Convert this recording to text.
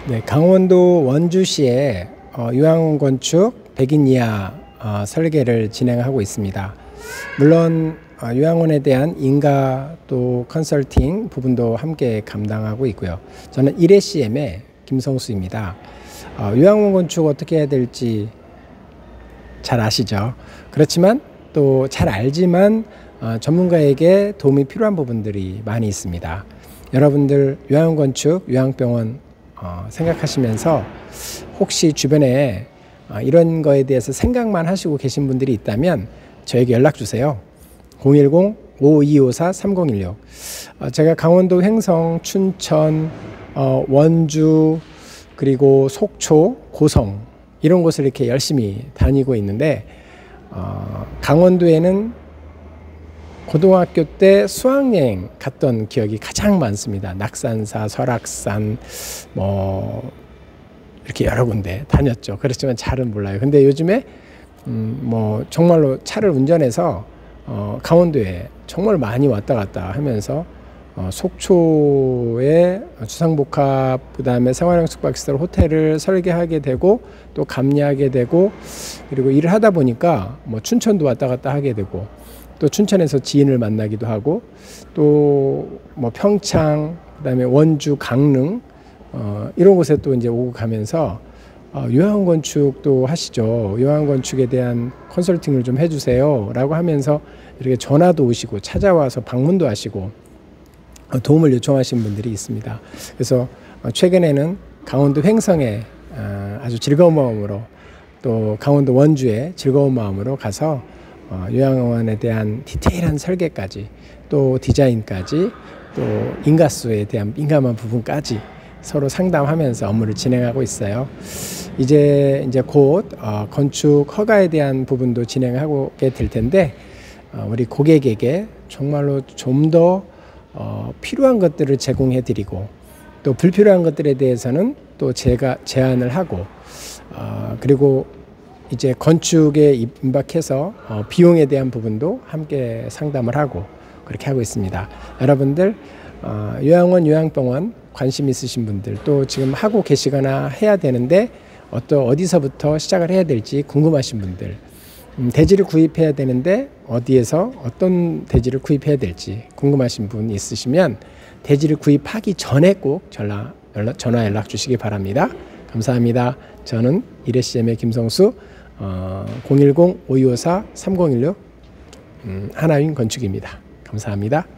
네, 강원도 원주시에 요양원 건축 100인 이하 설계를 진행하고 있습니다. 물론 요양원에 대한 인가 또 컨설팅 부분도 함께 감당하고 있고요. 저는 1회CM의 김성수입니다. 요양원 건축 어떻게 해야 될지 잘 아시죠? 그렇지만 또 잘 알지만 전문가에게 도움이 필요한 부분들이 많이 있습니다. 여러분들 요양원 건축, 요양병원 생각하시면서 혹시 주변에 이런 거에 대해서 생각만 하시고 계신 분들이 있다면 저에게 연락 주세요. 010-5254-3016. 제가 강원도 횡성, 춘천, 원주, 그리고 속초, 고성 이런 곳을 이렇게 열심히 다니고 있는데 강원도에는 고등학교 때 수학여행 갔던 기억이 가장 많습니다. 낙산사, 설악산, 이렇게 여러 군데 다녔죠. 그렇지만 잘은 몰라요. 근데 요즘에 정말로 차를 운전해서 강원도에 정말 많이 왔다 갔다 하면서 속초에 주상복합, 그 다음에 생활형 숙박시설 호텔을 설계하게 되고 또 감리하게 되고, 그리고 일을 하다 보니까 춘천도 왔다 갔다 하게 되고, 또 춘천에서 지인을 만나기도 하고, 또 평창, 그다음에 원주, 강릉 이런 곳에 또 이제 오고 가면서 요양원 건축도 하시죠. 요양원 건축에 대한 컨설팅을 좀 해주세요라고 하면서 이렇게 전화도 오시고 찾아와서 방문도 하시고 도움을 요청하신 분들이 있습니다. 그래서 최근에는 강원도 횡성에 아주 즐거운 마음으로, 또 강원도 원주에 즐거운 마음으로 가서 요양원에 대한 디테일한 설계까지, 또 디자인까지, 또 인가수에 대한 민감한 부분까지 서로 상담하면서 업무를 진행하고 있어요. 이제 곧 건축 허가에 대한 부분도 진행하게 될 텐데 우리 고객에게 정말로 좀 더 필요한 것들을 제공해 드리고, 또 불필요한 것들에 대해서는 또 제가 제안을 하고, 그리고 이제 건축에 임박해서 비용에 대한 부분도 함께 상담을 하고 그렇게 하고 있습니다. 여러분들 요양원, 요양병원 관심 있으신 분들, 또 지금 하고 계시거나 해야 되는데 어디서부터 시작을 해야 될지 궁금하신 분들, 대지를 구입해야 되는데 어디에서 어떤 대지를 구입해야 될지 궁금하신 분 있으시면 대지를 구입하기 전에 꼭 전화 연락 주시기 바랍니다. 감사합니다. 저는 1회CM의 김성수, 010-5254-3016 하나윈 건축입니다. 감사합니다.